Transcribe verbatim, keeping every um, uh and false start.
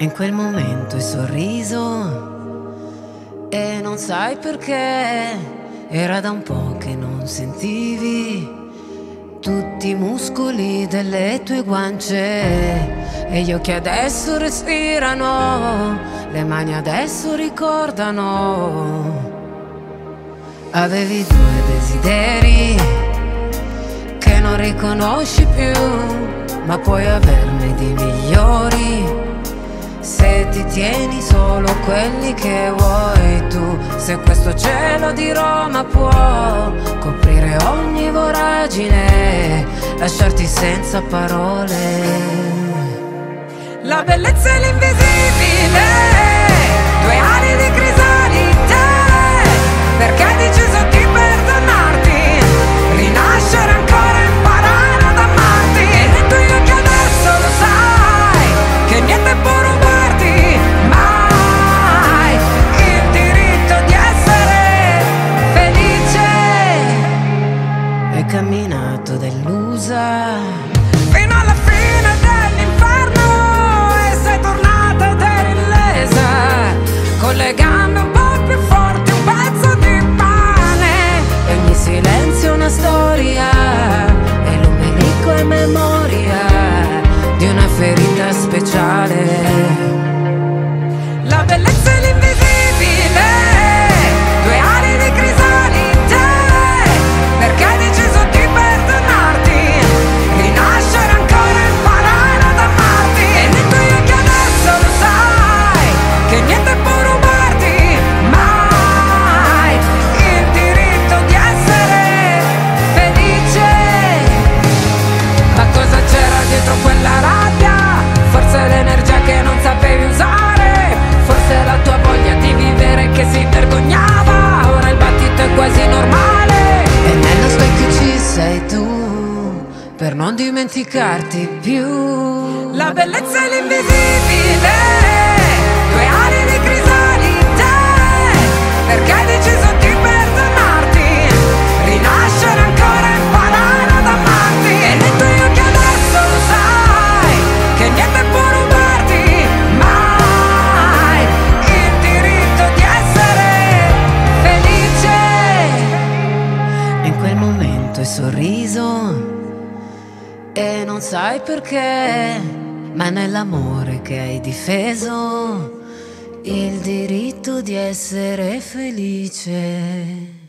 in quel momento hai sorriso e non sai perché. Era da un po' che non sentivi tutti i muscoli delle tue guance e gli occhi adesso respirano, le mani adesso ricordano. Avevi due desideri che non riconosci più, ma puoi averne di migliori se ti tieni solo quelli che vuoi tu. Se questo cielo di Roma può coprire ogni voragine, lasciarti senza parole. La bellezza è l'invisibile, due ali di crisalide, perché hai deciso di perdonarti, rinascere ancora, imparare ad amarti. E tu io che adesso lo sai, che niente può rubarti mai il diritto di essere felice. Hai camminato delusa fino alla fine dell'inferno e sei tornata ed eri illesa, con le gambe un po' più forti, un pezzo di pane e ogni silenzio una storia e l'ombelico è memoria di una ferita speciale. La bellezza è l'invisibile, due ali di crisalide, perché hai deciso di perdonarti, rinascere ancora, imparare ad amarti. E metto io che adesso lo sai, che niente può rubarti mai il diritto di essere felice. Ma cosa c'era dietro quella rabbia? Forse l'energia che non sapevi usare, forse la tua voglia di vivere che si vergognava. Ora il battito è quasi normale e nello specchio ci sei tu per non dimenticarti più. La bellezza è l'invisibile, due ali di crisalide, perché hai deciso di perdonarti, rinascere ancora, imparare ad amarti. E detto io che adesso lo sai, che niente può rubarti mai il diritto di essere felice. In quel momento hai sorriso e non sai perché, ma nell'amore che hai difeso il diritto di essere felice.